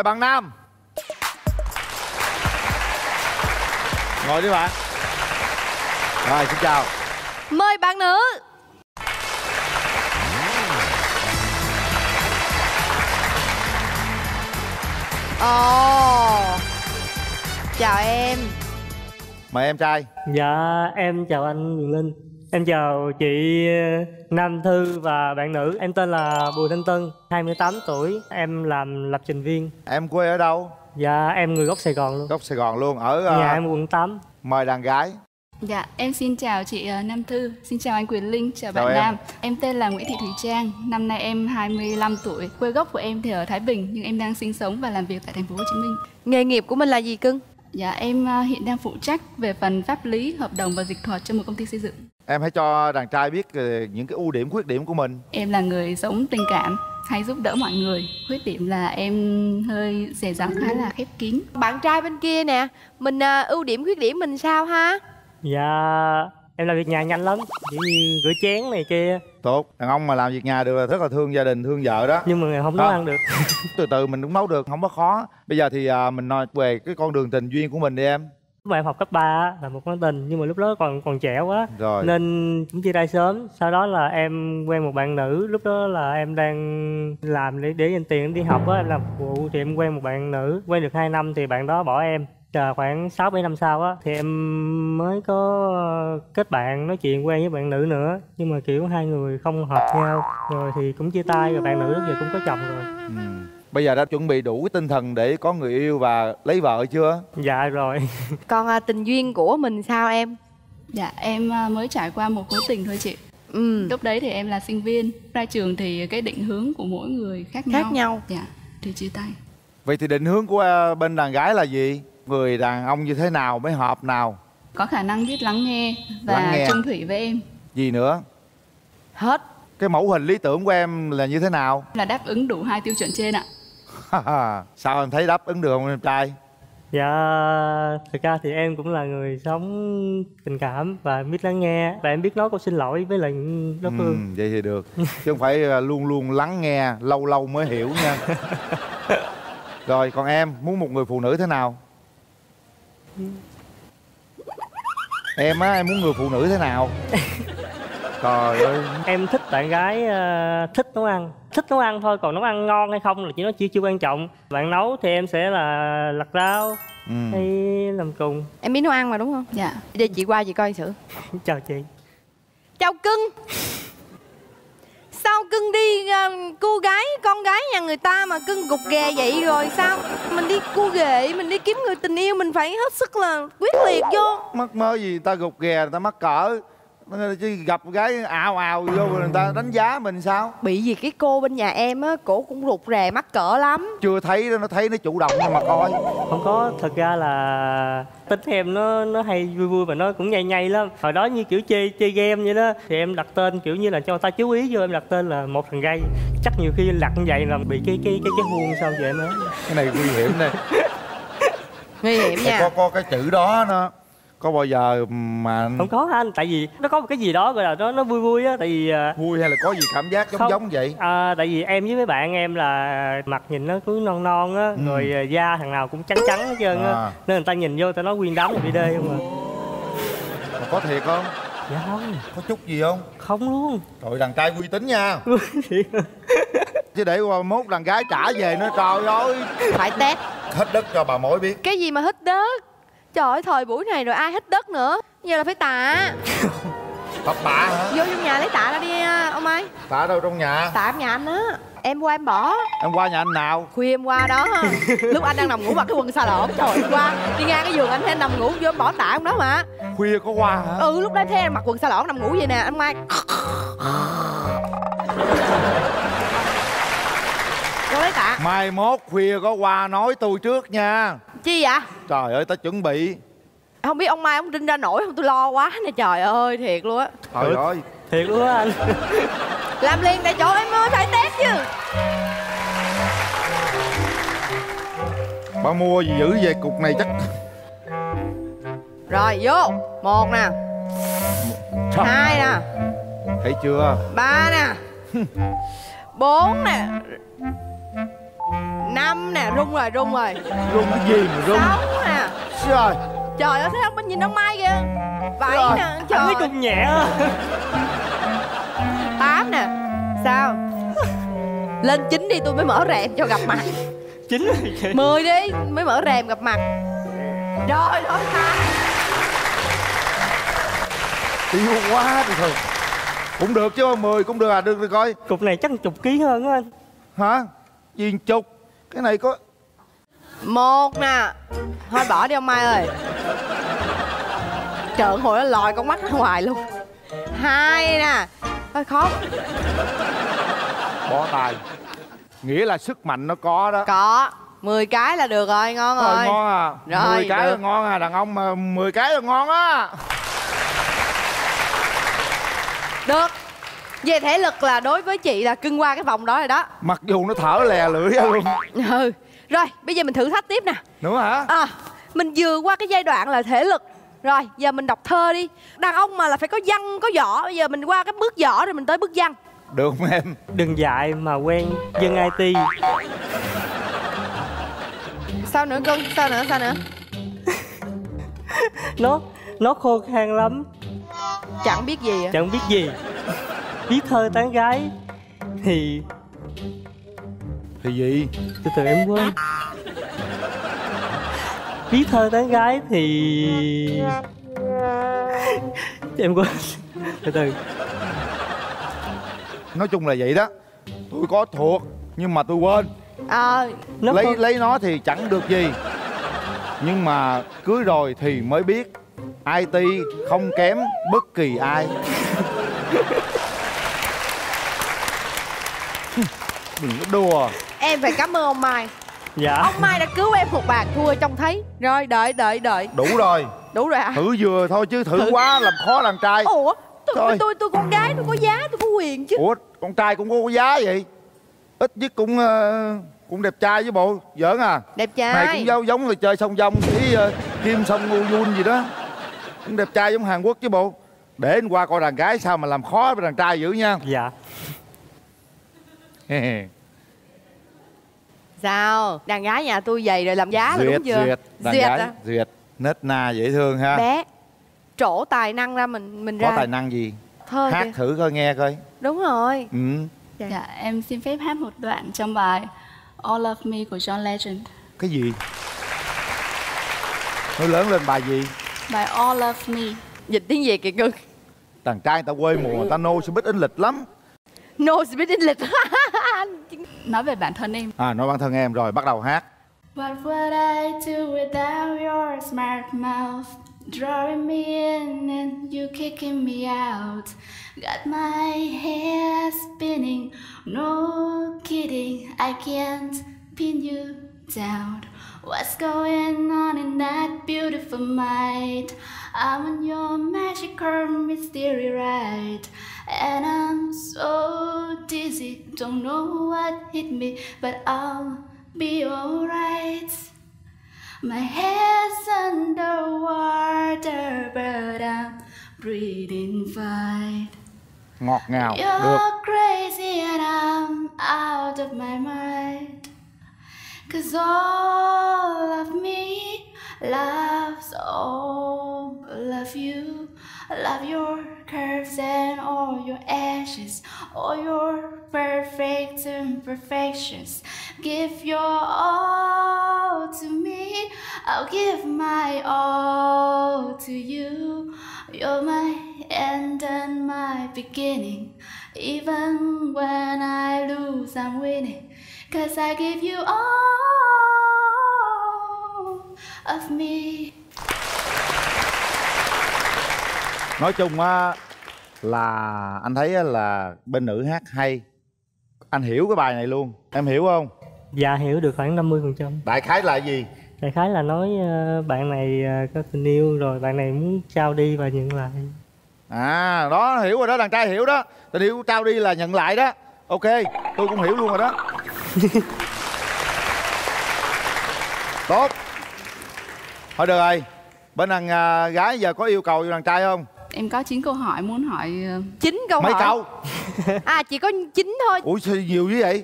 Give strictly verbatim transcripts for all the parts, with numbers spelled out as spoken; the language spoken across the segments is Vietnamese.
Mời bạn nam. Ngồi đi bạn. Rồi, xin chào. Mời bạn nữ. Ồ, chào em. Mời em trai. Dạ, em chào anh Quyền Linh. Em chào chị Nam Thư và bạn nữ. Em tên là Bùi Thanh Tân, hai mươi tám tuổi. Em làm lập trình viên. Em quê ở đâu? Dạ, em người gốc Sài Gòn luôn. Gốc Sài Gòn luôn. Ở Nhà uh... em quận tám. Mời đàn gái. Dạ, em xin chào chị Nam Thư, xin chào anh Quyền Linh, chào, chào bạn em. Nam. Em tên là Nguyễn Thị Thùy Trang, năm nay em hai mươi lăm tuổi. Quê gốc của em thì ở Thái Bình nhưng em đang sinh sống và làm việc tại thành phố Hồ Chí Minh. Nghề nghiệp của mình là gì cưng? Dạ, em hiện đang phụ trách về phần pháp lý, hợp đồng và dịch thuật cho một công ty xây dựng. Em hãy cho đàn trai biết những cái ưu điểm, khuyết điểm của mình. Em là người sống tình cảm, hay giúp đỡ mọi người. Khuyết điểm là em hơi dè dặt, khá là khép kín. Bạn trai bên kia nè, mình uh, ưu điểm khuyết điểm mình sao ha? Dạ, em làm việc nhà nhanh lắm, chỉ như rửa chén này kia. Tốt, đàn ông mà làm việc nhà được là rất là thương gia đình, thương vợ đó. Nhưng mà không nấu à. ăn được. Từ từ mình cũng nấu được, không có khó. Bây giờ thì à, mình nói về cái con đường tình duyên của mình đi em. Lúc mà em học cấp ba là một mối tình, nhưng mà lúc đó còn còn trẻ quá rồi nên cũng chia tay sớm. Sau đó là em quen một bạn nữ, lúc đó là em đang làm để để dành tiền đi học á, em làm phục vụ thì em quen một bạn nữ, quen được hai năm thì bạn đó bỏ em. Chờ khoảng sáu bảy năm sau á thì em mới có kết bạn nói chuyện quen với bạn nữ nữa, nhưng mà kiểu hai người không hợp nhau rồi thì cũng chia tay, rồi bạn nữ lúc giờ cũng có chồng rồi. ừ. Bây giờ đã chuẩn bị đủ cái tinh thần để có người yêu và lấy vợ chưa? Dạ rồi. Còn à, tình duyên của mình sao em? Dạ, em mới trải qua một mối tình thôi chị. Ừ. Lúc đấy thì em là sinh viên, ra trường thì cái định hướng của mỗi người khác nhau. Khác nhau. Dạ, thì chia tay. Vậy thì định hướng của bên đàn gái là gì? Người đàn ông như thế nào mới hợp nào? Có khả năng biết lắng nghe và lắng nghe. chung thủy với em. Gì nữa? Hết. Cái mẫu hình lý tưởng của em là như thế nào? Là đáp ứng đủ hai tiêu chuẩn trên ạ. Sao em thấy đáp ứng được không em trai? Dạ, thực ra thì em cũng là người sống tình cảm và biết lắng nghe. Và em biết nói câu xin lỗi với lại đối phương. Ừ, vậy thì được. Chứ không phải luôn luôn lắng nghe, lâu lâu mới hiểu nha. Rồi, còn em muốn một người phụ nữ thế nào? Em á, em muốn người phụ nữ thế nào? Trời ơi. Em thích bạn gái uh, thích nấu ăn. Thích nấu ăn thôi, còn nấu ăn ngon hay không là chỉ nó chưa chưa quan trọng. Bạn nấu thì em sẽ là lặt rau ừ. hay làm cùng. Em biết nấu ăn mà đúng không? Dạ. Để chị qua chị coi thử. Chào chị. Chào cưng. Sao cưng đi uh, cô gái, con gái nhà người ta mà cưng gục ghè vậy rồi sao? Mình đi cua ghệ, mình đi kiếm người tình yêu, mình phải hết sức là quyết liệt vô. Mắc mơ gì người ta gục ghè, người ta mắc cỡ. Chứ gặp gái ào ào vô người ta đánh giá mình sao? Bị gì cái cô bên nhà em á, cổ cũng rụt rè mắc cỡ lắm. Chưa thấy nó thấy nó chủ động mà coi. Không có, thật ra là tính em nó nó hay vui vui và nó cũng nhây nhây lắm. Hồi đó như kiểu chơi chơi game vậy đó thì em đặt tên kiểu như là cho người ta chú ý vô, em đặt tên là một thằng gay. Chắc nhiều khi đặt như vậy là bị cái cái cái cái huông sao vậy em á. Cái này nguy hiểm đây. Nguy hiểm nha. Có có cái chữ đó nó có bao giờ mà không có anh, tại vì nó có một cái gì đó gọi là nó nó vui vui á, tại vì vui hay là có gì cảm giác giống không, giống vậy? À, tại vì em với mấy bạn em là mặt nhìn nó cứ non non á, ừ. rồi da thằng nào cũng trắng trắng hết trơn á, à. nên người ta nhìn vô người ta nói nguyên đám là bê đê không à. Mà có thiệt không? Dạ không. Có chút gì không? Không luôn. Trời, đàn trai uy tín nha. Chứ để qua mốt đàn gái trả về nữa, trời ơi. Phải test. Hết đất cho bà mối biết. Cái gì mà hết đất? Trời ơi, thời buổi này rồi ai hết đất nữa. Giờ là phải tạ. Thật tạ hả? Vô trong nhà lấy tạ ra đi ông ơi. Tạ đâu trong nhà? Tạ nhà anh á. Em qua em bỏ. Em qua nhà anh nào? Khuya em qua đó. Lúc anh đang nằm ngủ mặc cái quần xà lộn. Trời ơi, qua đi ngang cái giường anh thấy anh nằm ngủ, vô em bỏ tạ ông đó mà. Khuya có qua hả? Ừ, lúc đó thấy em mặc quần xà lộn nằm ngủ vậy nè anh Mai. Vô lấy tạ. Mai mốt khuya có qua nói tôi trước nha. Chi vậy? Trời ơi, ta chuẩn bị. Không biết ông Mai ông rinh ra nổi không, tôi lo quá nè, trời ơi, thiệt luôn á. Trời ơi, thiệt luôn á anh. Làm liền tại chỗ em ơi, phải test chứ. bà mua gì dữ về cục này chắc. Rồi vô. Một nè. Trời. Hai nè. Thấy chưa? Ba nè. Bốn nè. Năm nè, rung rồi, rung rồi. Rung cái gì mà rung? Sáu nè. Trời. Trời ơi, thấy không? Bên nhìn ông Mai kìa. Bảy Rồi. nè, Anh trời. thấy cũng nhẹ á. Tám nè. Sao? Lên chín đi tôi mới mở rèm cho gặp mặt. Chín rồi chị. Mười đi, mới mở rèm gặp mặt. Rồi, thôi ta. Tiêu quá thì thôi. Cũng được chứ, mười cũng được à, được rồi coi. Cục này chắc chục ký hơn á anh. Hả? Gì chục? Cái này có... Một nè. Thôi bỏ đi ông Mai ơi. Trợn hồi nó lòi con mắt ra ngoài luôn. Hai nè. Thôi khó. Bó tay. Nghĩa là sức mạnh nó có đó. Có. Mười cái là được rồi, ngon rồi. Rồi ngon à. Rồi, mười cái được. là ngon à, đàn ông mà mười cái là ngon á. Được. Về thể lực là đối với chị là cưng qua cái vòng đó rồi đó. Mặc dù nó thở lè lưỡi ra luôn. Ừ. Rồi, bây giờ mình thử thách tiếp nè. Nữa hả? À, mình vừa qua cái giai đoạn là thể lực. Rồi, giờ mình đọc thơ đi. Đàn ông mà là phải có văn, có võ. Bây giờ mình qua cái bước võ rồi mình tới bước văn. Được không em? Đừng dại mà quen dân i tê. Sao nữa cưng? Sao nữa? Sao nữa? Nó Nó khô khan lắm. Chẳng biết gì à? Chẳng biết gì. Viết thơ tán gái thì... Thì gì? Từ từ em quên. Viết thơ tán gái thì... Em quên. Từ từ. Nói chung là vậy đó. Tôi có thuộc nhưng mà tôi quên. Ờ. Nó Lấy khô... lấy nó thì chẳng được gì. Nhưng mà cưới rồi thì mới biết i tê không kém bất kỳ ai. Đừng có đùa. Em phải cảm ơn ông Mai. Dạ. Ông Mai đã cứu em một bàn thua trông thấy. Rồi, đợi, đợi, đợi. Đủ rồi. Đủ rồi hả? Thử vừa thôi chứ thử, Thử. quá làm khó đàn trai. Ủa? Tôi, Thôi. tôi, tôi con gái, tôi có giá, tôi có quyền chứ. Ủa con trai cũng có giá vậy? Ít nhất cũng ờ, cũng đẹp trai với bộ. Giỡn à? Đẹp trai. Này cũng giống giống là chơi song dong với uh, Kim Song Ngu Yun gì đó. Cũng đẹp trai giống Hàn Quốc chứ bộ. Để anh qua coi đàn gái sao mà làm khó với đàn trai dữ nha. Dạ. Sao? Đàn gái nhà tôi vậy rồi làm giá là Duyệt, đúng chưa? duyệt. Đàn Duyệt gái, à? duyệt. Nết na dễ thương ha. Bé. Trổ tài năng ra mình mình Có ra. tài năng gì? Thơ Hát kìa. thử coi nghe coi. Đúng rồi. Ừ. Dạ. Dạ, em xin phép hát một đoạn trong bài All of Me của John Legend. Cái gì? Nói lớn lên bài gì? Bài All of Me. Dịch tiếng Việt kìa cưng. Đàn trai người ta quê mùa, người ta nô sẽ biết in lịch lắm. No speed English. Nói về bản thân em. À, nói bản thân em rồi, bắt đầu hát. What would I do without your smart mouth? Drawing me in and you kicking me out. Got my head spinning, no kidding, I can't pin you down. What's going on in that beautiful mind? I'm on your magical mystery ride, and I'm so dizzy, don't know what hit me, but I'll be alright. My head's underwater, but I'm breathing fine. Ngọt ngào, được. You're crazy and I'm out of my mind. Cause all of me loves all of you. Love your curves and all your edges, all your perfect imperfections. Give your all to me, I'll give my all to you. You're my end and my beginning. Even when I lose, I'm winning. Cause I give you all of me. Nói chung á là anh thấy á là bên nữ hát hay. Anh hiểu cái bài này luôn. Em hiểu không? Dạ hiểu được khoảng năm mươi phần trăm. Đại khái là gì? Đại khái là nói uh, bạn này uh, có tình yêu rồi bạn này muốn trao đi và nhận lại. À đó, hiểu rồi đó, đàn trai hiểu đó. Tình yêu trao đi là nhận lại đó. Ok, tôi cũng hiểu luôn rồi đó. Tốt. Thôi được rồi. Bên đàn uh, gái giờ có yêu cầu cho đàn trai không? Em có chín câu hỏi muốn hỏi. Chín câu Mấy hỏi. câu? À chỉ có chín thôi. Ủa sao nhiều như vậy?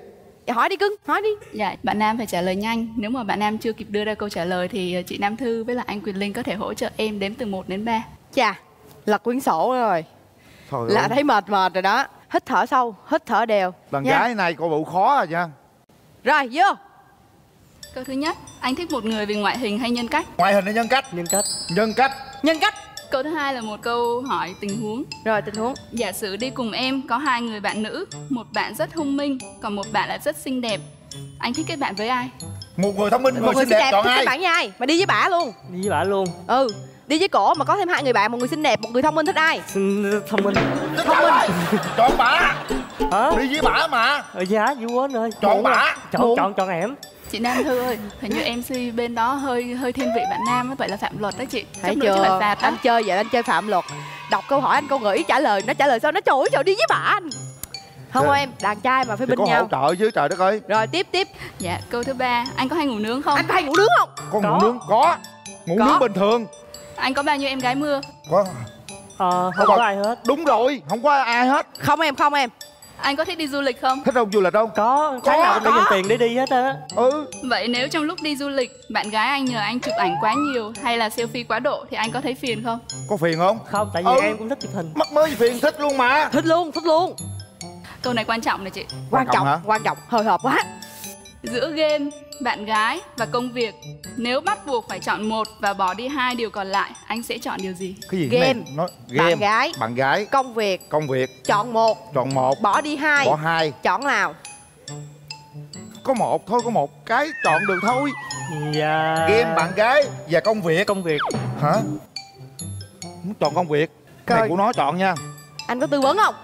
Hỏi đi cưng, hỏi đi. Dạ, bạn nam phải trả lời nhanh. Nếu mà bạn nam chưa kịp đưa ra câu trả lời thì chị Nam Thư với lại anh Quyền Linh có thể hỗ trợ em đếm từ một đến ba. Chà, lật quyển sổ rồi. Thôi Là ơi. thấy mệt mệt rồi đó. Hít thở sâu, hít thở đều. Đàn nha. gái này coi bộ khó rồi nha. Rồi, vô. Câu thứ nhất, anh thích một người vì ngoại hình hay nhân cách? Ngoại hình hay nhân cách? Nhân cách. Nhân cách. Nhân cách. Câu thứ hai là một câu hỏi tình huống. Rồi, tình huống. Giả sử đi cùng em có hai người bạn nữ, một bạn rất thông minh, còn một bạn là rất xinh đẹp. Anh thích kết bạn với ai? Một người thông minh, một Một người xinh đẹp, chọn thích ai? các bạn với ai? Mà đi với bả luôn. Đi với bà luôn. Ừ, đi với cổ mà có thêm hai người bạn, một người xinh đẹp, một người thông minh, thích ai? Xin thông minh. Thông minh. Chọn bả. Hả? Đi với bả mà. Ở giá vui quên rồi. Chọn bả. Chọn chọn chọn em. Chị Nam Thư ơi, hình như em xê bên đó hơi hơi thiên vị bạn nam, vậy là phạm luật đó chị. Thấy Chút nữa chắc chưa? phải phạt đó. Anh chơi vậy anh chơi phạm luật. Đọc câu hỏi anh câu gợi ý trả lời, nó trả lời sao nó trời ơi trời đi với bả anh. Không Trời. em, đàn trai mà phải Thì bên có nhau. hỗ trợ chứ, trời đất ơi. Rồi tiếp tiếp. Dạ, câu thứ ba, anh có hay ngủ nướng không? Anh có hay ngủ nướng không? Có Có. ngủ nướng? Có. Ngủ Có. nướng bình thường. Anh có bao nhiêu em gái mưa? Có. Ờ, không Có có bà- ai hết. Đúng rồi, không có ai hết. Không em, không em. Anh có thích đi du lịch không? Thích không du lịch không? Có, tháng nào cũng phải có. dành tiền để đi hết á. Ừ. Vậy nếu trong lúc đi du lịch, bạn gái anh nhờ anh chụp ảnh quá nhiều hay là selfie quá độ thì anh có thấy phiền không? Có phiền không? Không, tại vì Ừ. em cũng thích chụp hình. Mắc mới phiền, thích luôn mà. Thích luôn, thích luôn. Câu này quan trọng này chị. Quan Quan trọng hả? trọng, quan trọng, hồi hộp quá. Giữa game, bạn gái và công việc, nếu bắt buộc phải chọn một và bỏ đi hai điều còn lại, anh sẽ chọn điều gì? Cái gì? Game. Cái này? Nói game. Bạn gái. Bạn gái. Công việc, Công việc. chọn một, Chọn một. bỏ đi hai, Bỏ hai. chọn nào? Có một thôi, có một cái chọn được thôi. Dạ. Game, bạn gái và công việc. Công việc. Hả? Muốn chọn công việc. Cái này Coi. của nó chọn nha. Anh có tư vấn không?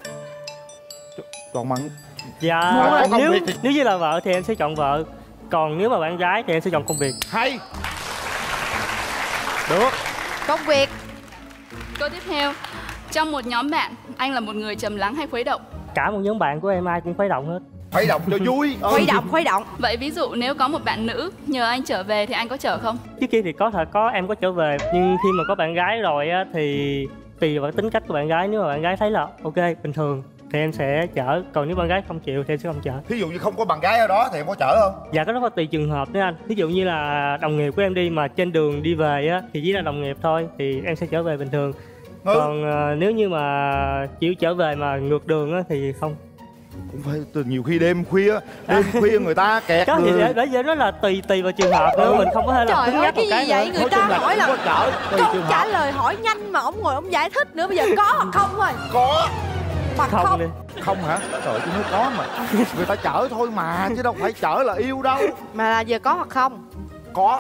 Chọn bạn. Dạ. Mà có công Nếu việc thì- nếu như là vợ thì em sẽ chọn vợ. Còn nếu mà bạn gái thì em sẽ chọn công việc. Hay. Được. Công việc. Câu tiếp theo, trong một nhóm bạn, anh là một người trầm lắng hay khuấy động? Cả một nhóm bạn của em ai cũng khuấy động hết. Phải động cho vui. Ừ. Khuấy động, khuấy động. Vậy ví dụ nếu có một bạn nữ nhờ anh trở về thì anh có chở không? Trước kia thì có thật có em có trở về, nhưng khi mà có bạn gái rồi á thì tùy vào tính cách của bạn gái. Nếu mà bạn gái thấy là ok bình thường thì em sẽ chở, còn nếu bạn gái không chịu thì em sẽ không chở. Thí dụ như không có bạn gái ở đó thì em có chở không? Dạ cái đó là tùy trường hợp nữa anh. Ví dụ như là đồng nghiệp của em đi mà trên đường đi về á thì chỉ là đồng nghiệp thôi thì em sẽ trở về bình thường. Ừ. Còn ờ, nếu như mà chịu trở về mà ngược đường á thì không. Cũng phải từ nhiều khi đêm khuya, đêm khuya người ta kẹt Đó thì người. để, để vậy đó là tùy tùy vào trường hợp nữa, mình không có thể là Trời tính ơi, nhắc một cái cái gì vậy? nữa. Người Nói ta chung là hỏi cũng là có chở tùy câu trường trả hợp. lời hỏi nhanh mà ông ngồi ông giải thích nữa. Bây giờ có hoặc không thôi. Có. Hoặc Không không. đi. Không hả? Trời tôi nói có mà. Người ta chở thôi mà chứ đâu phải chở là yêu đâu. Mà là giờ có hoặc không? Có.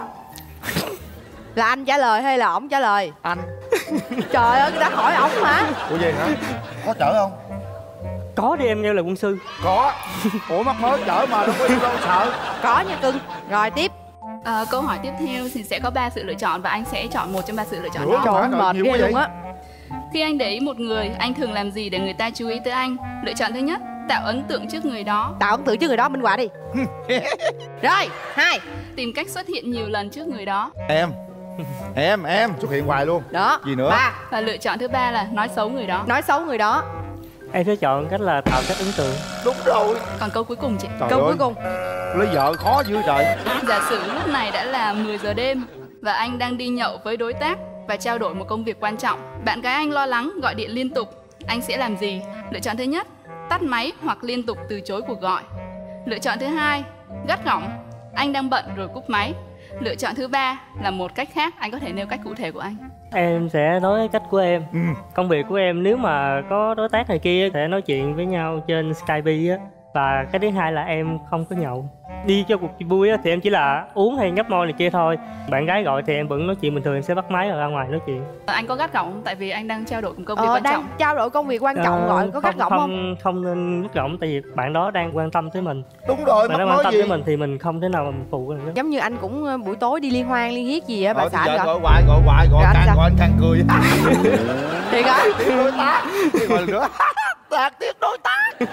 Là anh trả lời hay là ổng trả lời? Anh. Trời ơi, người ta hỏi ổng mà. Ủa gì hả? Có chở không? Có đi em nghe lời quân sư. Có. Ủa mắc mới chở mà đâu có yêu đâu sợ. Có nha cưng. Rồi tiếp. À, câu hỏi tiếp theo thì sẽ có ba sự lựa chọn và anh sẽ chọn một trong ba sự lựa chọn Ủa, đó. Trời ơi, trời, mệt nhiều ghê quá vậy? luôn á. Khi anh để ý một người, anh thường làm gì để người ta chú ý tới anh? Lựa chọn thứ nhất, tạo ấn tượng trước người đó. Tạo ấn tượng trước người đó, Minh Họa đi. Rồi, hai. Tìm cách xuất hiện nhiều lần trước người đó. Em. Em, em xuất hiện hoài luôn. Đó. Gì nữa? Ba. Và lựa chọn thứ ba là nói xấu người đó. Nói xấu người đó. Em sẽ chọn cách là tạo cách ấn tượng. Đúng rồi. Còn câu cuối cùng chị. Trời Câu ơi. cuối cùng. Lấy vợ khó dữ trời. Giả sử lúc này đã là mười giờ đêm và anh đang đi nhậu với đối tác và trao đổi một công việc quan trọng. Bạn gái anh lo lắng gọi điện liên tục. Anh sẽ làm gì? Lựa chọn thứ nhất, tắt máy hoặc liên tục từ chối cuộc gọi. Lựa chọn thứ hai, gắt gỏng. Anh đang bận rồi cúp máy. Lựa chọn thứ ba là một cách khác. Anh có thể nêu cách cụ thể của anh. Em sẽ nói cách của em. Ừ. Công việc của em nếu mà có đối tác này kia sẽ nói chuyện với nhau trên Skype á. Và cái thứ hai là em không có nhậu. Đi cho cuộc vui á thì em chỉ là uống hay nhấp môi này kia thôi. Bạn gái gọi thì em vẫn nói chuyện bình thường, em sẽ bắt máy rồi ra ngoài nói chuyện. Anh có gắt gỏng không? Tại vì anh đang trao đổi một công việc Ờ, quan đang trọng. trao đổi công việc quan trọng Ờ, gọi có gắt gỏng không? không? Không nên gắt gỏng tại vì bạn đó đang quan tâm tới mình. Đúng rồi, Bạn mắc đó quan mới tâm gì? tới mình thì mình không thể nào mà mình phụ được. Giống như anh cũng ờ, buổi tối đi liên hoan liên hiết gì á bà Ờ, xã thì anh giờ gọi. gọi hoài, gọi hoài, gọi Rồi anh càng sao? gọi anh càng cười. Thiệt hả? Tiếp đối tác. Cái gọi nữa. Tạc tiếp đối tác.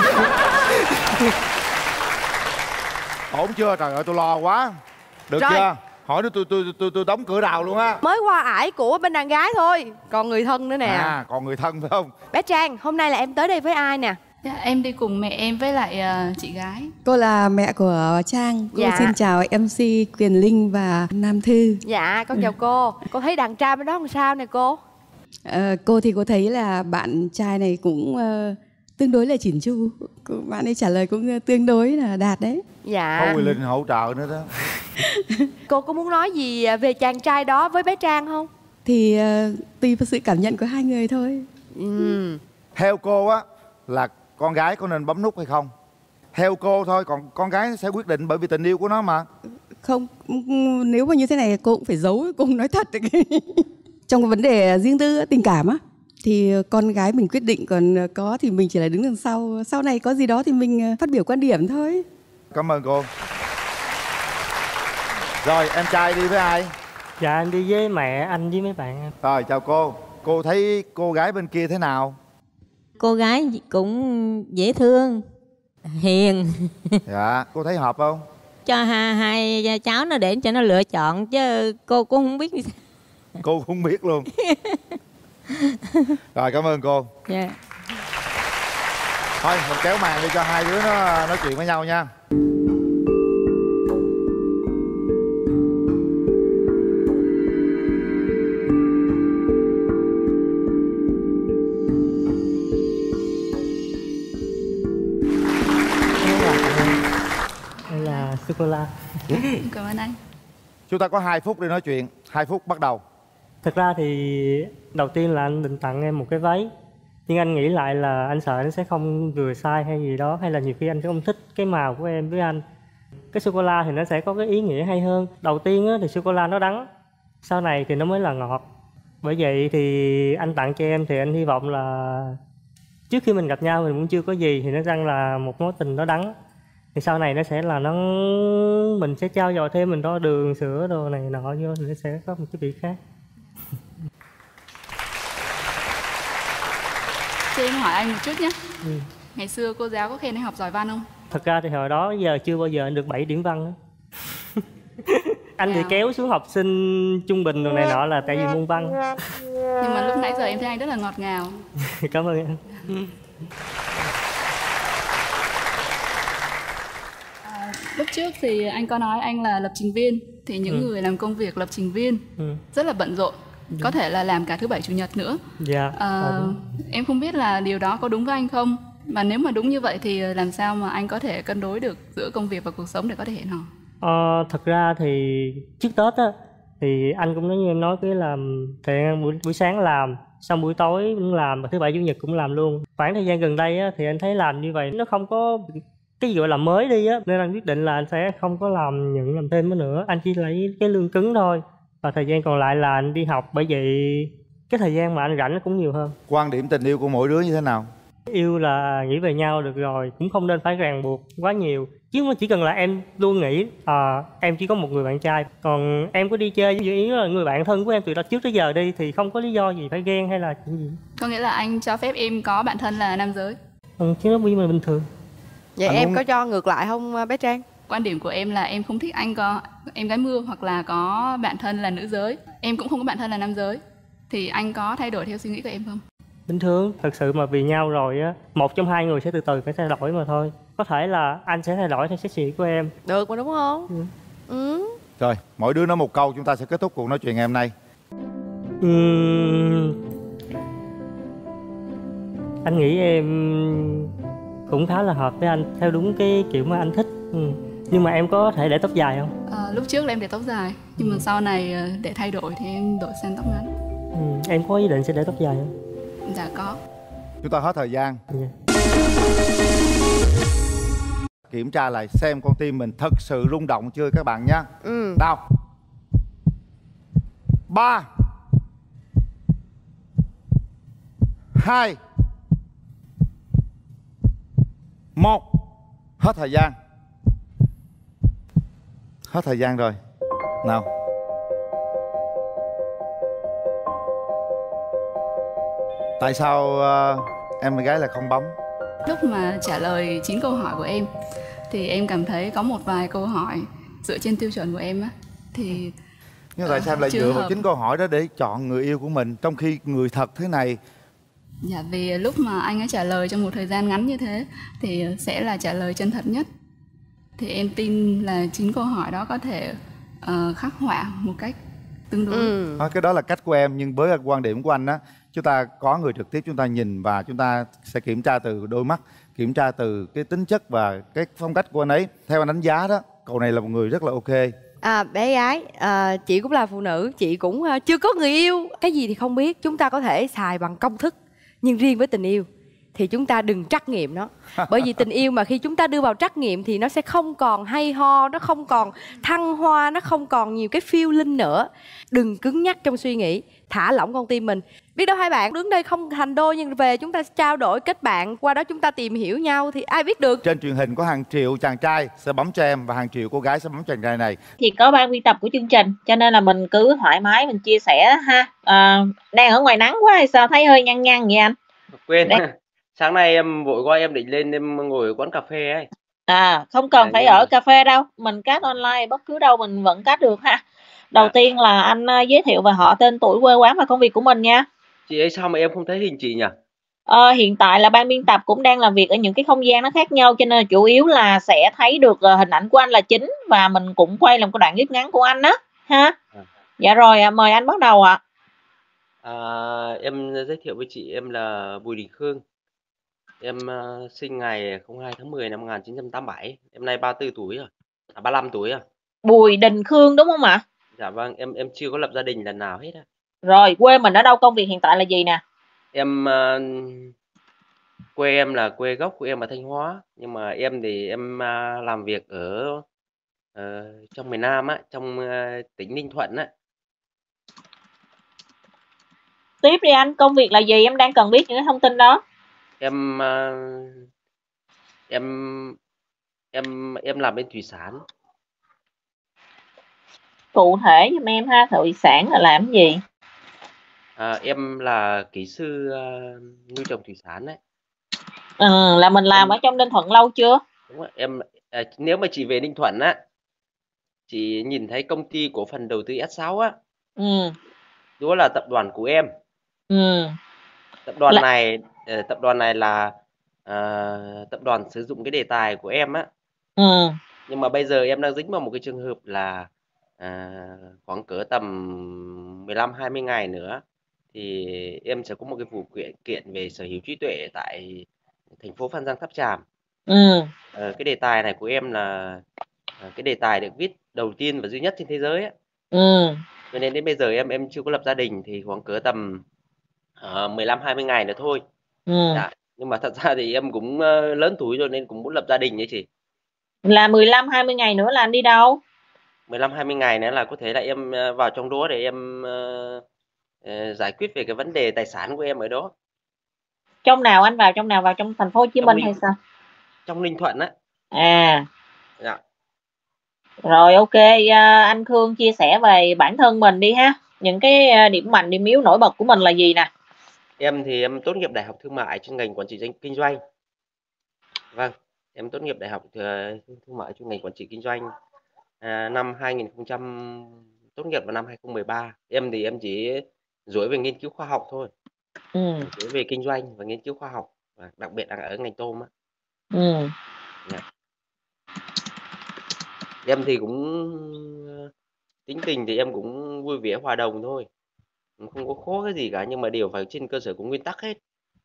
Ổn chưa? Trời ơi tôi lo quá. Được Rồi. chưa? Hỏi nữa tôi tôi tôi tôi đóng cửa rào luôn á. Mới qua ải của bên đàn gái thôi. Còn người thân nữa nè. À còn người thân phải không? Bé Trang, hôm nay là em tới đây với ai nè? Dạ, em đi cùng mẹ em với lại uh, chị gái. Cô là mẹ của Trang. Cô Dạ. xin chào em xê Quyền Linh và Nam Thư. Dạ, con chào cô. Cô thấy đàn trai bên đó làm sao nè cô? Ờ, cô thì cô thấy là bạn trai này cũng uh, tương đối là chỉn chu. Cô- Bạn ấy trả lời cũng tương đối là đạt đấy. Dạ. Có Quyền Linh hỗ trợ nữa đó. Cô có muốn nói gì về chàng trai đó với bé Trang không? Thì uh, tùy vào sự cảm nhận của hai người thôi. Ừ. Theo cô á là con gái có nên bấm nút hay không? Theo cô thôi, còn con gái sẽ quyết định bởi vì tình yêu của nó mà. Không, nếu mà như thế này cô cũng phải giấu, cô không nói thật được. Trong cái vấn đề riêng tư tình cảm á thì con gái mình quyết định, còn có thì mình chỉ là đứng đằng sau. Sau này có gì đó thì mình phát biểu quan điểm thôi. Cảm ơn cô. Rồi em trai đi với ai? Dạ anh đi với mẹ anh với mấy bạn em. Rồi chào cô. Cô thấy cô gái bên kia thế nào? Cô gái cũng dễ thương, hiền. Dạ. Cô thấy hợp không? Cho hai, hai cháu nó để cho nó lựa chọn chứ cô cũng không biết. Cô không biết luôn. Rồi cảm ơn cô. Dạ. Thôi mình kéo màn đi cho hai đứa nó nói chuyện với nhau nha. Đây là sô-cô-la. Cảm ơn anh. Chúng ta có hai phút để nói chuyện. Hai phút bắt đầu. Thực ra thì đầu tiên là anh định tặng em một cái váy, nhưng anh nghĩ lại là anh sợ nó sẽ không vừa size hay gì đó, hay là nhiều khi anh sẽ không thích cái màu của em với anh. Cái sô-cô-la thì nó sẽ có cái ý nghĩa hay hơn. Đầu tiên á, thì sô-cô-la nó đắng, sau này thì nó mới là ngọt. Bởi vậy thì anh tặng cho em thì anh hy vọng là trước khi mình gặp nhau mình cũng chưa có gì thì nó rằng là một mối tình nó đắng. Thì sau này nó sẽ là nó mình sẽ trao dồi thêm, mình đo đường sữa đồ này nọ vô thì nó sẽ có một cái vị khác. Cho em hỏi anh một chút nhé. Ừ. Ngày xưa cô giáo có khen anh học giỏi văn không? Thật ra thì hồi đó giờ chưa bao giờ anh được bảy điểm văn nữa. Anh thì Wow. kéo xuống học sinh trung bình đồ này nọ là tại vì môn văn. Nhưng mà lúc nãy giờ em thấy anh rất là ngọt ngào. Cảm ơn em. Lúc trước thì anh có nói anh là lập trình viên. Thì những Ừ. người làm công việc lập trình viên Ừ. rất là bận rộn. Có thể là làm cả thứ bảy chủ nhật nữa. Dạ. Ờ, ờ, đúng. em không biết là điều đó có đúng với anh không? Mà nếu mà đúng như vậy thì làm sao mà anh có thể cân đối được giữa công việc và cuộc sống để có thể hẹn hò? Ờ, thật ra thì trước Tết á thì anh cũng nói như em nói cái là thì buổi, buổi sáng làm, xong buổi tối cũng làm và thứ bảy chủ nhật cũng làm luôn. Khoảng thời gian gần đây á thì anh thấy làm như vậy nó không có cái gì gọi là mới đi á, nên anh quyết định là anh sẽ không có làm nhận làm thêm nữa. Anh chỉ lấy cái lương cứng thôi và thời gian còn lại là anh đi học. Bởi vậy cái thời gian mà anh rảnh nó cũng nhiều hơn. Quan điểm tình yêu của mỗi đứa như thế nào? Yêu là nghĩ về nhau được rồi, cũng không nên phải ràng buộc quá nhiều. Chứ mà chỉ cần là em luôn nghĩ à, em chỉ có một người bạn trai, còn em có đi chơi với Yến là người bạn thân của em từ đó trước tới giờ đi thì không có lý do gì phải ghen hay là chuyện gì. Có nghĩa là anh cho phép em có bạn thân là nam giới. Ừ, chứ nó vì mình bình thường. Vậy Anh em muốn- có cho ngược lại không bé Trang? Quan điểm của em là em không thích anh có em gái mưa hoặc là có bạn thân là nữ giới. Em cũng không có bạn thân là nam giới. Thì anh có thay đổi theo suy nghĩ của em không? Bình thường, thật sự mà vì nhau rồi á, một trong hai người sẽ từ từ phải thay đổi mà thôi. Có thể là anh sẽ thay đổi theo suy nghĩ của em. Được mà đúng không? Ừ. Ừ. Rồi mỗi đứa nói một câu, chúng ta sẽ kết thúc cuộc nói chuyện ngày hôm nay. Uhm, anh nghĩ em cũng khá là hợp với anh theo đúng cái kiểu mà anh thích. Ừ. Nhưng mà em có thể để tóc dài không? À, lúc trước là em để tóc dài. Nhưng mà sau này ờ, để thay đổi thì em đổi sang tóc ngắn. Ừ. Em có ý định sẽ để tóc dài không? Dạ có. Chúng ta hết thời gian. Dạ. Kiểm tra lại xem con tim mình thật sự rung động chưa các bạn nhé. Ừ. Nào. Ba, hai, một. Hết thời gian. Hết thời gian rồi. Nào. Tại sao uh, em gái lại không bấm? Lúc mà trả lời chín câu hỏi của em thì em cảm thấy có một vài câu hỏi dựa trên tiêu chuẩn của em á thì Nhưng tại sao em lại Chưa dựa vào hợp. chính câu hỏi đó để chọn người yêu của mình, trong khi người thật thế này Dạ, vì lúc mà anh ấy trả lời trong một thời gian ngắn như thế thì sẽ là trả lời chân thật nhất. Thì em tin là chính câu hỏi đó có thể uh, khắc họa một cách tương đối. Ừ. Đó, cái đó là cách của em, nhưng với quan điểm của anh á, chúng ta có người trực tiếp chúng ta nhìn và chúng ta sẽ kiểm tra từ đôi mắt, kiểm tra từ cái tính chất và cái phong cách của anh ấy. Theo anh đánh giá đó, cậu này là một người rất là ok. À, bé gái, à, chị cũng là phụ nữ, chị cũng uh, chưa có người yêu. Cái gì thì không biết, chúng ta có thể xài bằng công thức. Nhưng riêng với tình yêu thì chúng ta đừng trắc nghiệm nó. Bởi vì tình yêu mà khi chúng ta đưa vào trắc nghiệm thì nó sẽ không còn hay ho, nó không còn thăng hoa, nó không còn nhiều cái feeling nữa. Đừng cứng nhắc trong suy nghĩ, thả lỏng con tim mình. Biết đâu hai bạn đứng đây không thành đôi nhưng về chúng ta trao đổi kết bạn, qua đó chúng ta tìm hiểu nhau thì ai biết được. Trên truyền hình có hàng triệu chàng trai sẽ bấm cho em và hàng triệu cô gái sẽ bấm chàng trai này. Thì có ban biên tập của chương trình cho nên là mình cứ thoải mái mình chia sẻ ha. À, đang ở ngoài nắng quá hay sao thấy hơi nhăn nhăn vậy anh? Quên. Đấy. Sáng nay em vội qua em định lên em ngồi ở quán cà phê ấy. À, không cần À, phải nhưng ở mà- cà phê đâu, mình chat online bất cứ đâu mình vẫn chat được ha. Đầu À. tiên là anh uh, giới thiệu về họ, tên tuổi, quê quán và công việc của mình nha. Chị ấy sao mà em không thấy hình chị nhỉ? Ờ, hiện tại là ban biên tập cũng đang làm việc ở những cái không gian nó khác nhau cho nên là chủ yếu là sẽ thấy được uh, hình ảnh của anh là chính và mình cũng quay làm cái đoạn clip ngắn của anh á ha. À. Dạ rồi, uh, mời anh bắt đầu ạ. À, em giới thiệu với chị em là Bùi Đình Khương. Em uh, sinh ngày không hai tháng mười năm một nghìn chín trăm tám mươi bảy. Em nay ba mươi tư tuổi rồi. À, ba mươi lăm tuổi rồi. Bùi Đình Khương đúng không ạ? Dạ vâng, em em chưa có lập gia đình lần nào hết á. Rồi, quê mình ở đâu, công việc hiện tại là gì nè? Em uh, quê em là quê gốc của em ở Thanh Hóa, nhưng mà em thì em uh, làm việc ở uh, trong miền Nam á, trong uh, tỉnh Ninh Thuận á. Tiếp đi anh, công việc là gì? Em đang cần biết những cái thông tin đó. Em uh, em em em làm bên thủy sản. Cụ thể giùm em ha, thủy sản là làm cái gì? À, em là kỹ sư uh, nuôi trồng thủy sản đấy. Ừ, là mình làm Em- ở trong Ninh Thuận lâu chưa? Đúng rồi, em à, nếu mà chị về Ninh Thuận á, chị nhìn thấy công ty cổ phần đầu tư ét sáu á, Ừ, đó là tập đoàn của em. ừ, Tập đoàn Là- này ờ, tập đoàn này là à, tập đoàn sử dụng cái đề tài của em á, ừ, nhưng mà bây giờ em đang dính vào một cái trường hợp là à, khoảng cỡ tầm mười lăm hai mươi ngày nữa thì em sẽ có một cái vụ kiện kiện về sở hữu trí tuệ tại thành phố Phan Rang Tháp Chàm. ừ, Ờ, cái đề tài này của em là à, cái đề tài được viết đầu tiên và duy nhất trên thế giới á. ừ. Cho nên đến bây giờ em em chưa có lập gia đình thì khoảng cỡ tầm uh, mười lăm hai mươi ngày nữa thôi. Ừ. Dạ. Nhưng mà thật ra thì em cũng ờ, lớn tuổi rồi nên cũng muốn lập gia đình ấy chị. Là mười lăm hai mươi ngày nữa là anh đi đâu? mười lăm hai mươi ngày nữa là có thể là em ờ, vào trong đó để em ờ, ờ, giải quyết về cái vấn đề tài sản của em ở đó. Trong nào anh vào, trong nào vào, trong thành phố Hồ Chí Trong Minh Ninh- hay sao? Trong Ninh Thuận á. À, Dạ. rồi ok, à, anh Khương chia sẻ về bản thân mình đi ha. Những cái à, điểm mạnh, điểm yếu nổi bật của mình là gì nè? Em thì em tốt nghiệp Đại học Thương mại chuyên ngành quản trị doanh kinh doanh. Vâng, em tốt nghiệp Đại học ờ, Thương mại chuyên ngành quản trị kinh doanh à, năm hai nghìn không trăm tốt nghiệp vào năm hai không một ba. Em thì em chỉ giỏi về nghiên cứu khoa học thôi, Ừ, giỏi về kinh doanh và nghiên cứu khoa học, và đặc biệt là ở ngành tôm á. ừ, Em thì cũng ờ, tính tình thì em cũng vui vẻ hòa đồng thôi, cũng không có khó cái gì cả, nhưng mà đều phải trên cơ sở của nguyên tắc hết.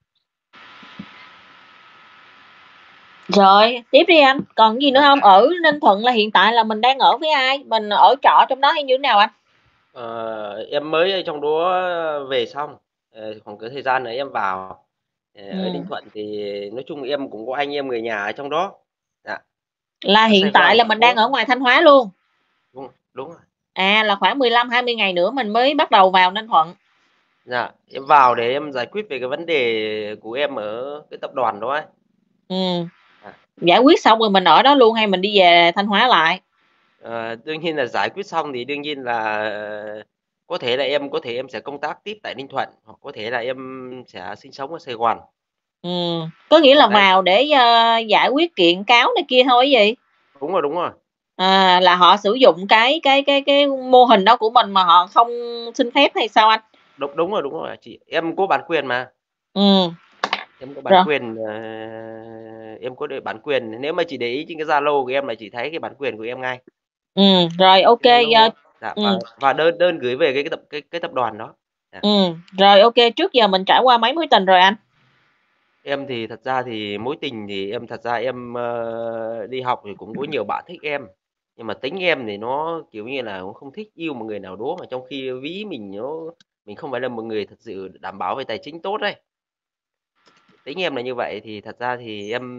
rồi tiếp đi anh. Còn gì nữa không? Ở Ninh Thuận là hiện tại là mình đang ở với ai? Mình ở trọ trong đó hay như thế nào anh? Ờ, em mới ở trong đó về xong, ờ, khoảng cái thời gian nữa em vào. Ờ, ở Ừ. Ninh Thuận thì nói chung em cũng có anh em người nhà ở trong đó. Dạ, Là ở hiện Sài tại Gòn là cũng mình có. đang ở ngoài Thanh Hóa luôn. Đúng, đúng rồi. À, là khoảng mười lăm hai mươi ngày nữa mình mới bắt đầu vào Ninh Thuận. Dạ, em vào để em giải quyết về cái vấn đề của em ở cái tập đoàn đó ấy. Ừ. À. Giải quyết xong rồi mình ở đó luôn hay mình đi về Thanh Hóa lại? Ờ, đương nhiên là giải quyết xong thì đương nhiên là ờ, có thể là em có thể em sẽ công tác tiếp tại Ninh Thuận, hoặc có thể là em sẽ sinh sống ở Sài Gòn. Ừ. Có nghĩa là Đấy. vào để uh, giải quyết kiện cáo này kia thôi gì? Đúng rồi, đúng rồi. À, là họ sử dụng cái cái cái cái mô hình đó của mình mà họ không xin phép hay sao anh? Đúng đúng rồi, đúng rồi chị. Em có bản quyền mà. Ừ. Em có bản Rồi. quyền, ờ, em có để bản quyền, nếu mà chị để ý trên cái Zalo của em là chị thấy cái bản quyền của em ngay. Ừ. Rồi ok. Cái Zalo ờ, á. Dạ, ừ. và và đơn đơn gửi về cái cái tập cái cái tập đoàn đó. Dạ. Ừ. Rồi ok, trước giờ mình trải qua mấy mối tình rồi anh? Em thì thật ra thì mối tình thì em thật ra em, ờ, đi học thì cũng có nhiều bạn thích em. Nhưng mà tính em thì nó, kiểu như là, cũng không thích yêu một người nào đó mà trong khi ví mình nó mình không phải là một người thật sự đảm bảo về tài chính tốt ấy. Tính em là như vậy thì thật ra thì em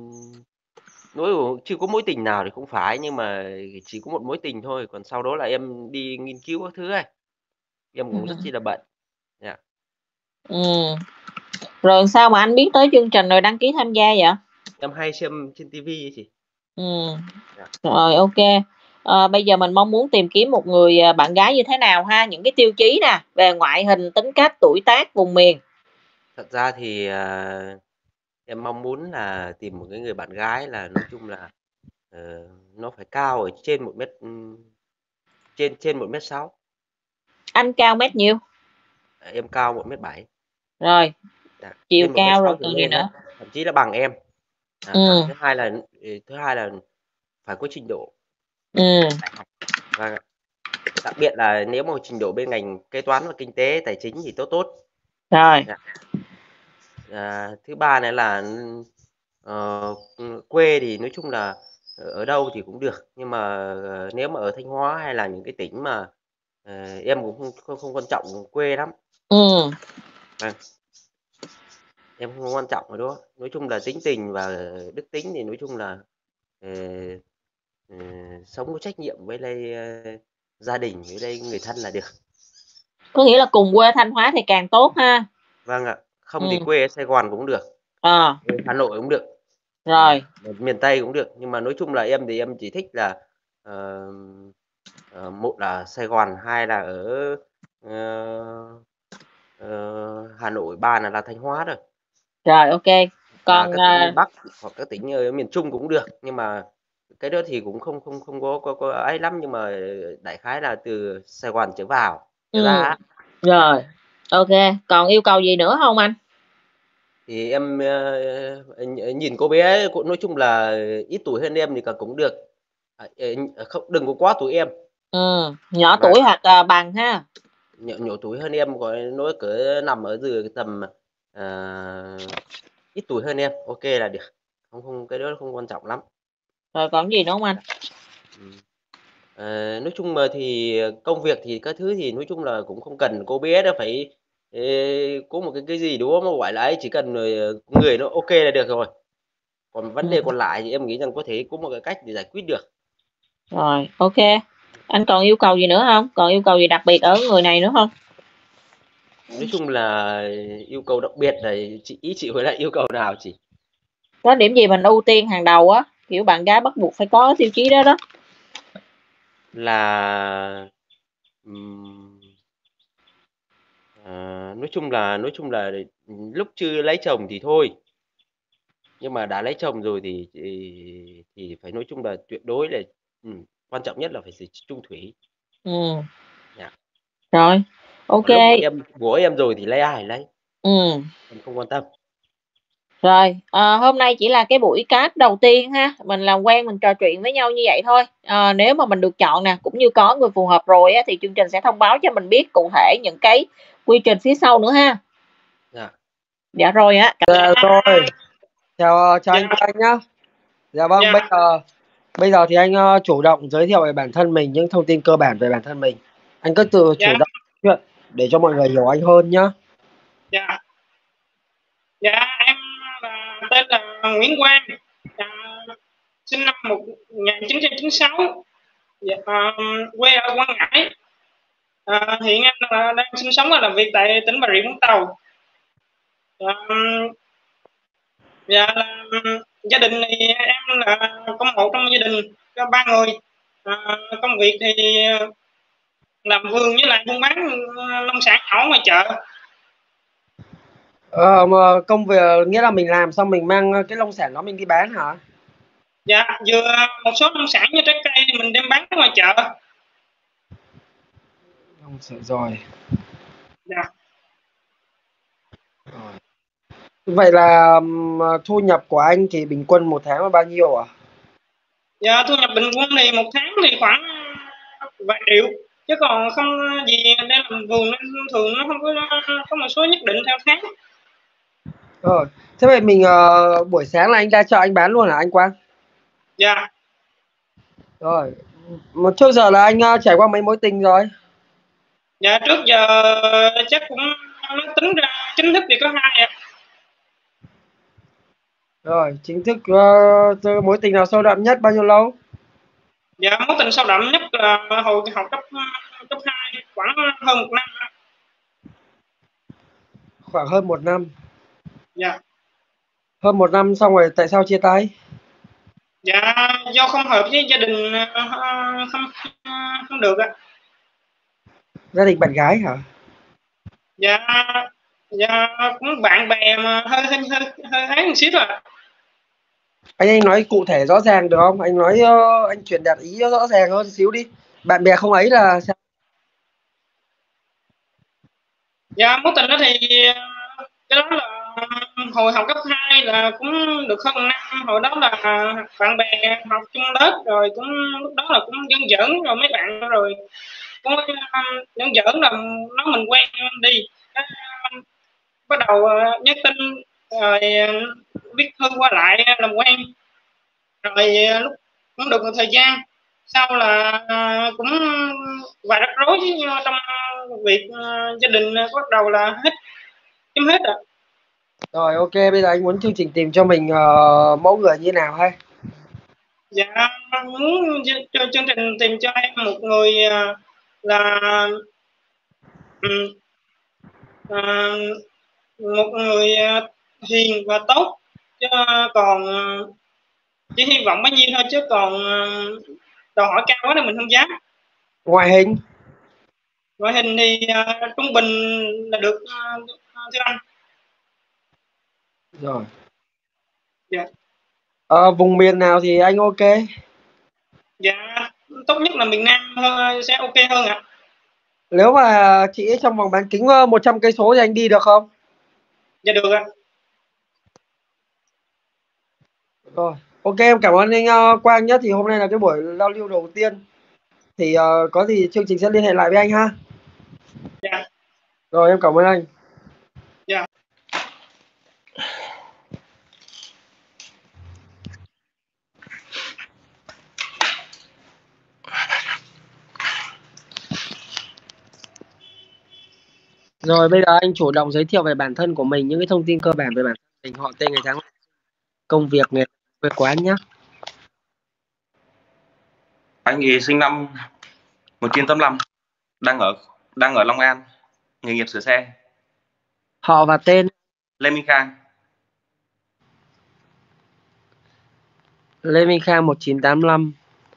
nói chưa có mối tình nào thì không phải, nhưng mà chỉ có một mối tình thôi, còn sau đó là em đi nghiên cứu các thứ ấy. Em cũng rất chi là bận. Dạ. Ừ. Rồi sao mà anh biết tới chương trình rồi đăng ký tham gia vậy? Em hay xem trên ti vi ấy chị. Ừ. Dạ. Rồi ok. Ờ, bây giờ mình mong muốn tìm kiếm một người à, bạn gái như thế nào ha? Những cái tiêu chí nè, về ngoại hình, tính cách, tuổi tác, vùng miền. Thật ra thì, à, em mong muốn là tìm một cái người bạn gái là nói chung là, ờ, nó phải cao ở trên một mét, ừm, trên trên một mét sáu. Anh cao mét nhiêu? À, em cao một mét bảy. Rồi, Dạ, chiều trên một mét cao sáu rồi trở còn gì lên á, nữa? thậm chí là bằng em. À, Ừ. thứ hai là, ừ, thứ hai là phải có trình độ Ừ. đại học. Vâng ạ. Đặc biệt là nếu mà trình độ bên ngành kế toán và kinh tế, tài chính thì tốt tốt. Rồi. Dạ. À, thứ ba nữa là, ờ, quê thì nói chung là ở đâu thì cũng được, nhưng mà, ờ, nếu mà ở Thanh Hóa hay là những cái tỉnh mà, ờ, em cũng không không không quan trọng quê lắm. Ừ. Vâng. Em không quan trọng ở đó. Nói chung là tính tình và đức tính thì nói chung là, ờ, ờ, sống có trách nhiệm với lại, ơ, gia đình với lại người thân là được. Có nghĩa là cùng quê Thanh Hóa thì càng tốt ha. Vâng ạ. Không thì Ừ. quê ở Sài Gòn cũng được, Ờ. quê Hà Nội cũng được, à, Rồi. miền Tây cũng được. Nhưng mà nói chung là em thì em chỉ thích là, ờ, ờ, một là Sài Gòn, hai là ở, ờ, ờ, Hà Nội, ba là là Thanh Hóa thôi. Rồi ok. Và Còn các tỉnh à, miền Bắc hoặc các tỉnh ở miền Trung cũng được, nhưng mà cái đó thì cũng không không không có có có ấy lắm, nhưng mà đại khái là từ Sài Gòn trở vào trở ra ừ. á. Dạ. Rồi. Ok, còn yêu cầu gì nữa không anh? Thì em, ơ, nh nhìn cô bé cũng nói chung là ít tuổi hơn em thì cả cũng được. À, ờ, không đừng có quá tuổi em. Ừ, nhỏ Và tuổi hoặc à, bằng ha. nhỏ nhỏ tuổi hơn em, gọi nói cỡ nằm ở giữa cái tầm, à, ít tuổi hơn em, ok là được. Không không cái đó không quan trọng lắm. Rồi còn gì nữa không anh? Ừm. Ờ, nói chung mà thì công việc thì các thứ thì nói chung là cũng không cần cô bé đó phải, ê, có một cái cái gì đó mà gọi là ấy, chỉ cần người, người nó ok là được rồi. Còn vấn Ừ. đề còn lại thì em nghĩ rằng có thể có một cái cách để giải quyết được. Rồi, ok. Anh còn yêu cầu gì nữa không? Còn yêu cầu gì đặc biệt ở người này nữa không? Nói chung là yêu cầu đặc biệt là chị ý chị với lại yêu cầu nào chị? Có điểm gì mình ưu tiên hàng đầu á, kiểu bạn gái bắt buộc phải có tiêu chí đó đó. Là, ừm, ờ, nói chung là nói chung là, lúc chưa lấy chồng thì thôi, nhưng mà đã lấy chồng rồi thì thì thì phải nói chung là tuyệt đối là, ừm, quan trọng nhất là phải sự chung thủy. Ừ. Dạ. Rồi, ok. Còn lúc mà em của em rồi thì lấy ai thì lấy, Ừ. em không quan tâm. Rồi, à, hôm nay chỉ là cái buổi chat đầu tiên ha, mình làm quen, mình trò chuyện với nhau như vậy thôi. À, nếu mà mình được chọn nè, cũng như có người phù hợp rồi á, thì chương trình sẽ thông báo cho mình biết cụ thể những cái quy trình phía sau nữa ha. Dạ. Dạ rồi á. Dạ rồi, chào chào anh Quang nhá. Dạ vâng, Dạ. bây giờ bây giờ thì anh ờ, chủ động giới thiệu về bản thân mình, những thông tin cơ bản về bản thân mình. Anh cứ tự chủ Dạ. động chuyện để cho mọi người hiểu anh hơn nhá. Dạ. Dạ em là tên là Nguyễn Quang, à, sinh năm một nghìn chín trăm chín mươi sáu, dạ, à, quê ở Quảng Ngãi. À, hiện em là đang sinh sống và làm việc tại tỉnh Bà Rịa Vũng Tàu. Dạ, dạ là, gia đình thì em là con một trong gia đình có ba người. À, công việc thì làm vườn với lại buôn bán nông sản nhỏ ngoài chợ. Ờ, mà công việc nghĩa là mình làm xong mình mang cái nông sản đó mình đi bán hả? Dạ, vừa một số nông sản như trái cây thì mình đem bán ở ngoài chợ. Nông sản rồi. Dạ. Rồi. Vậy là ừm, thu nhập của anh thì bình quân một tháng là bao nhiêu ạ? Dạ thu nhập bình quân thì một tháng thì khoảng vài triệu, chứ còn không gì đang làm vườn nên thường nó không có có một số nhất định theo tháng. Rồi, thế vậy mình ờ, buổi sáng là anh ra chợ anh bán luôn hả anh Quang? Dạ. Rồi, một trước giờ là anh ờ, trải qua mấy mối tình rồi? Dạ trước giờ chắc cũng nó tính ra chính thức thì có hai ạ. Rồi, chính thức uh, mối tình nào sâu đậm nhất bao nhiêu lâu? Dạ mối tình sâu đậm nhất là hồi học cấp cấp hai khoảng hơn một năm. Khoảng hơn một năm. Dạ. Hơn một năm xong rồi tại sao chia tay? Dạ do không hợp với gia đình, không không được ạ. Gia đình bạn gái hả? Dạ dạ cũng bạn bè mà hơi hơi hơi hơi ấy một xíu ạ. Anh anh nói cụ thể rõ ràng được không? Anh nói uh, anh truyền đạt ý rõ ràng hơn xíu đi. Bạn bè không ấy là sao? Dạ mối tình đó thì cái đó là hồi học cấp hai là cũng được hơn một năm, hồi đó là bạn bè học chung lớp rồi cũng lúc đó là cũng dân giỡn rồi mấy bạn rồi cũng dân giỡn là nói mình quen đi. Bắt đầu nhắn tin rồi viết thư qua lại làm quen, rồi lúc cũng được một thời gian sau là cũng vài rắc rối trong việc gia đình bắt đầu là hết chấm hết rồi. Rồi ok, bây giờ anh muốn chương trình tìm cho mình uh, mẫu người như nào hay? Dạ muốn cho chương trình tìm cho em một người là um, uh, một người hiền và tốt, chứ còn chỉ hy vọng bấy nhiêu thôi, chứ còn đòi hỏi cao quá nên mình không dám. Ngoại hình? Ngoại hình thì uh, trung bình là được uh, thưa anh. Rồi. Dạ. Ờ, vùng miền nào thì anh ok? Dạ tốt nhất là miền Nam sẽ ok hơn ạ. Nếu mà chị ấy trong vòng bán kính một trăm cây số thì anh đi được không? Dạ được ạ. Rồi, ok em cảm ơn anh uh, Quang nhé. Thì hôm nay là cái buổi giao lưu đầu tiên. Thì uh, có gì chương trình sẽ liên hệ lại với anh ha. Dạ. Rồi em cảm ơn anh. Dạ. Rồi bây giờ anh chủ động giới thiệu về bản thân của mình, những cái thông tin cơ bản về bản thân mình, họ tên, ngày tháng, công việc, nghề, quê quán nhé. Anh thì sinh năm một chín tám lăm, đang ở đang ở Long An, nghề nghiệp sửa xe. Họ và tên? Lê Minh Khang. Lê Minh Khang một chín tám lăm.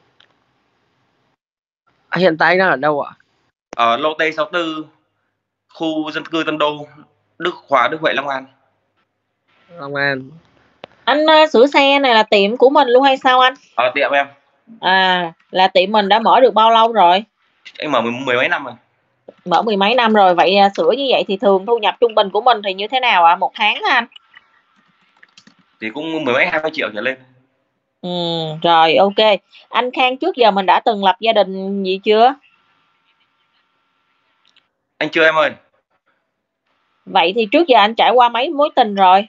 Hiện tại anh đang ở đâu ạ? Ở lô T sáu tư, khu dân cư Tân Đô, Đức Hòa, Đức Huệ, Long An. Long An. Anh uh, sửa xe này là tiệm của mình luôn hay sao anh? Ở tiệm em. À, là tiệm mình đã mở được bao lâu rồi? Anh mở mười, mười mấy năm rồi. Mở mười mấy năm rồi. Vậy uh, sửa như vậy thì thường thu nhập trung bình của mình thì như thế nào ạ? À? Một tháng đó anh? Thì cũng mười mấy hai mươi triệu trở lên. Ừ, rồi ok. Anh Khang trước giờ mình đã từng lập gia đình gì chưa? Anh chưa em ơi. Vậy thì trước giờ anh trải qua mấy mối tình rồi?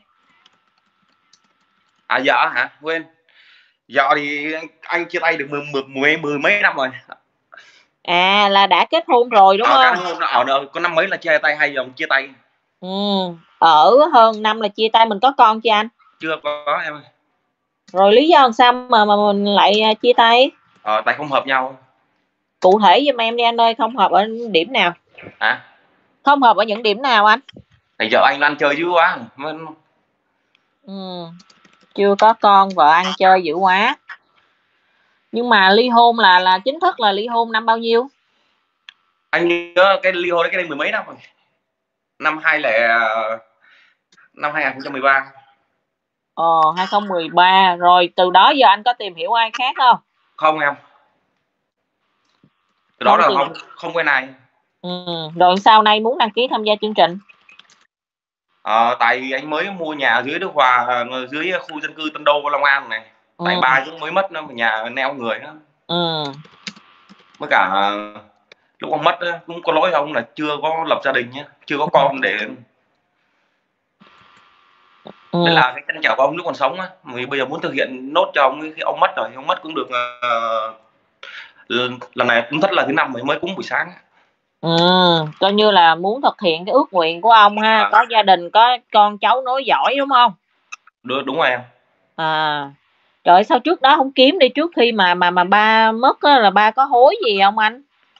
À vợ hả? Quên. Vợ thì anh, anh chia tay được mười, mười, mười, mười mấy năm rồi. À là đã kết hôn rồi đúng à, không? Ở đâu có năm mấy là chia tay hay giờ chia tay? Ừ, ở hơn năm là chia tay. Mình có con chưa anh? Chưa có em ơi. Rồi lý do làm sao mà, mà mình lại chia tay? Ờ, tại không hợp nhau. Cụ thể giùm em đi anh ơi, không hợp ở điểm nào? Hả? Không hợp ở những điểm nào anh? Tại vợ anh ăn chơi dữ quá. Ừ, chưa có con, vợ ăn chơi dữ quá. Nhưng mà ly hôn là là chính thức là ly hôn năm bao nhiêu? Anh nhớ cái ly hôn đấy cái đây mười mấy năm rồi. Năm hai lẻ năm hai không một ba. Ờ, hai không một ba. Rồi từ đó giờ anh có tìm hiểu ai khác không? Không em. Từ đó là không không quen ai. Ừ. Rồi sau này muốn đăng ký tham gia chương trình? Ờ, tại vì anh mới mua nhà dưới Đức Hòa, dưới khu dân cư Tân Đô Long An này. Tại Ừ. ba cũng mới mất nữa, nhà neo người nữa. Ừ. Với cả lúc ông mất á, cũng có lỗi ông là chưa có lập gia đình nhé, chưa có con để Ừ. nên là cái trăn trở của ông lúc còn sống á, vì bây giờ muốn thực hiện nốt cho ông khi ông mất rồi, ông mất cũng được uh, lần này cũng thất là thứ năm mới mới cúng buổi sáng. Ừ, coi như là muốn thực hiện cái ước nguyện của ông ha, À. có gia đình, có con cháu nối dõi đúng không? Đúng, đúng rồi em. À, trời sao trước đó không kiếm đi, trước khi mà mà mà ba mất á, là ba có hối gì không anh?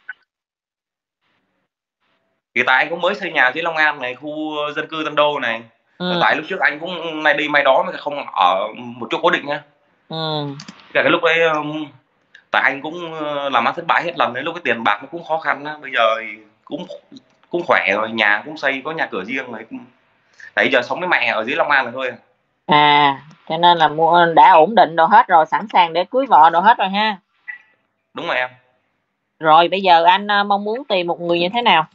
Thì tại anh cũng mới xây nhà dưới Long An này, khu dân cư Tân Đô này. Ừ. Tại lúc trước anh cũng nay đi may đó mà không ở một chỗ cố định nhá. Ừ. Cả cái lúc đấy tại anh cũng làm ăn thất bại hết lần đấy, lúc cái tiền bạc nó cũng khó khăn á. Bây giờ thì cũng cũng khỏe rồi, nhà cũng xây có nhà cửa riêng rồi. Tại giờ sống với mẹ ở dưới Long An rồi thôi. À, cho nên là mua đã ổn định đồ hết rồi, sẵn sàng để cưới vợ đồ hết rồi ha. Đúng rồi em. Rồi bây giờ anh mong muốn tìm một người như thế nào?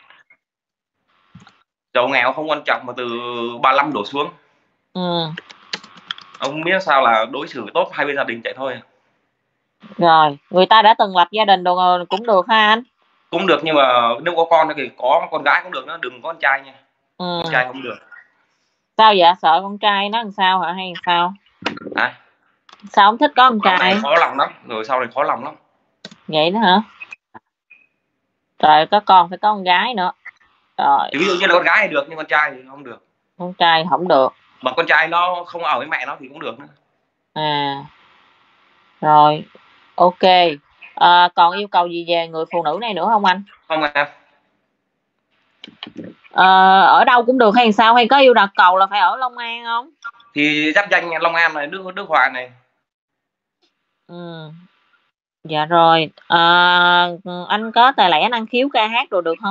Giàu nghèo không quan trọng mà từ ba mươi lăm đổ xuống. Ừ. Ông biết sao là đối xử tốt hai bên gia đình vậy thôi. Rồi, người ta đã từng lập gia đình đồ cũng được ha anh? Cũng được, nhưng mà nếu có con thì có con gái cũng được nữa, đừng có con trai nha. Ừ. Con trai không được. Sao vậy? Sợ con trai nó làm sao hả hay sao? À? Sao không thích có con Sau trai? này khó lòng lắm, rồi sau này khó lòng lắm. Vậy đó hả? Trời, có con phải có con gái nữa. Rồi. Thì ví dụ như là con gái thì được, nhưng con trai thì không được. Con trai không được. Mà con trai nó không ở với mẹ nó thì cũng được nữa. À. Rồi, ok. À, còn yêu cầu gì về người phụ nữ này nữa không anh? Không em. À, ở đâu cũng được hay sao, hay có yêu đặc cầu là phải ở Long An không? Thì giáp danh Long An này, Đức Đức Hòa này. Ừ. Dạ rồi. À, anh có tài lẻ năng khiếu ca hát đồ được không?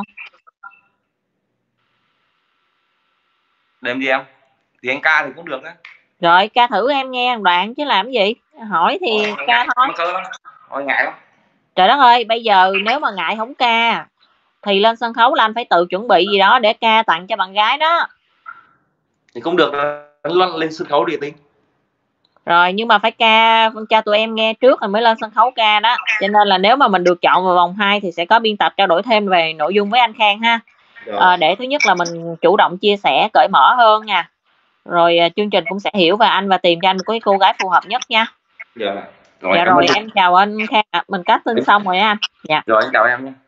Để làm gì em? Thì anh ca thì cũng được á. Rồi ca thử em nghe một đoạn chứ làm gì? Hỏi thì Ôi, ca ngại, thôi. Ôi ngại lắm. Trời đất ơi, bây giờ nếu mà ngại không ca thì lên sân khấu là anh phải tự chuẩn bị gì đó để ca tặng cho bạn gái đó. Thì cũng được, lên sân khấu đi tính. Rồi nhưng mà phải ca cho tụi em nghe trước rồi mới lên sân khấu ca đó. Cho nên là nếu mà mình được chọn vào vòng hai thì sẽ có biên tập trao đổi thêm về nội dung với anh Khang ha. À, để thứ nhất là mình chủ động chia sẻ, cởi mở hơn nha. Rồi chương trình cũng sẽ hiểu và anh và tìm cho anh một cái cô gái phù hợp nhất nha. Dạ. Rồi, dạ rồi em chào anh Khang, à, mình cắt tin xong rồi anh. Dạ. Rồi anh chào em nha.